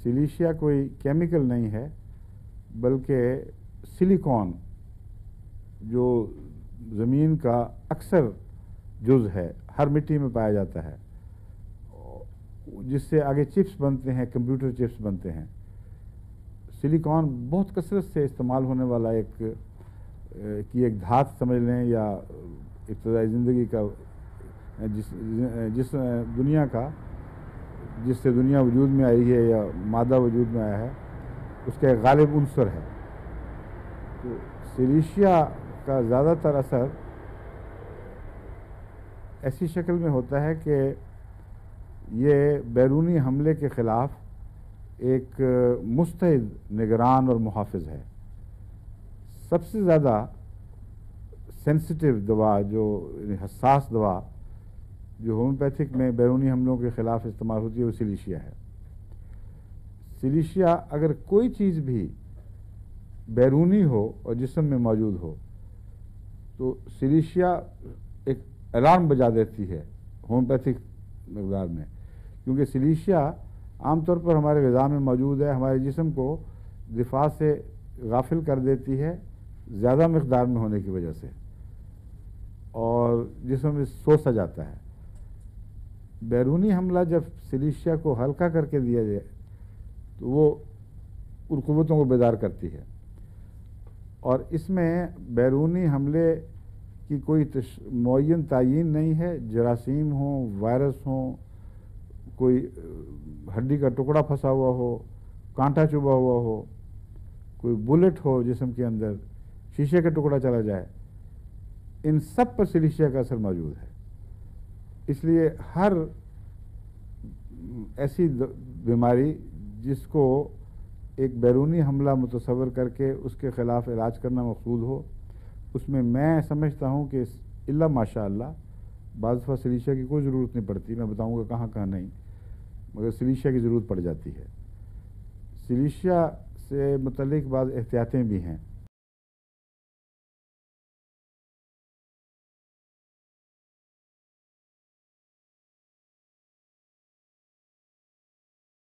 सिलिशिया कोई केमिकल नहीं है बल्कि सिलिकॉन जो ज़मीन का अक्सर जुज़ है, हर मिट्टी में पाया जाता है, जिससे आगे चिप्स बनते हैं, कंप्यूटर चिप्स बनते हैं। सिलिकॉन बहुत कसरत से इस्तेमाल होने वाला एक धात समझ लें या इब्तदाई ज़िंदगी का जिस दुनिया का जिससे दुनिया वजूद में आई है या मादा वजूद में आया है, उसका एक गालिब उन्सर है। तो सिलिशिया का ज़्यादातर असर ऐसी शक्ल में होता है कि ये बैरूनी हमले के ख़िलाफ़ एक मुस्तैद निगरान और मुहाफ़िज़ है। सबसे ज़्यादा सेंसिटिव दवा, जो हसास दवा जो होम्योपैथिक में बैरूनी हमलों के ख़िलाफ़ इस्तेमाल होती है, वो सिलिशिया है। सिलिशिया अगर कोई चीज़ भी बैरूनी हो और जिस्म में मौजूद हो तो सिलिशिया एक अलार्म बजा देती है होम्योपैथिक मकदार में, क्योंकि सिलिशिया आमतौर पर हमारे ग़िज़ा में मौजूद है, हमारे जिस्म को दिफा से गाफिल कर देती है ज़्यादा मकदार में होने की वजह से, और जिस्म में सोसा जाता है। बैरूनी हमला जब सिलिशिया को हल्का करके दिया जाए तो वो उन क़ुव्वतों को बेदार करती है। और इसमें बैरूनी हमले की कोई मुअय्यन तायीन नहीं है। जरासीम हो, वायरस हो, कोई हड्डी का टुकड़ा फंसा हुआ हो, कांटा चुभा हुआ हो, कोई बुलेट हो जिस्म के अंदर, शीशे का टुकड़ा चला जाए, इन सब पर सिलिशिया का असर मौजूद है। इसलिए हर ऐसी बीमारी जिसको एक बैरूनी हमला मुतसव्वर करके उसके ख़िलाफ़ इलाज करना मक़सूद हो, उसमें मैं समझता हूँ कि इल्ला माशाअल्लाह बाज़ दफ़ा सिलिशिया की कोई ज़रूरत नहीं पड़ती। मैं बताऊँगा कहाँ कहाँ नहीं, मगर सिलिशिया की ज़रूरत पड़ जाती है। सिलिशिया से मुतल्लिक़ बाज़ एहतियातें भी हैं।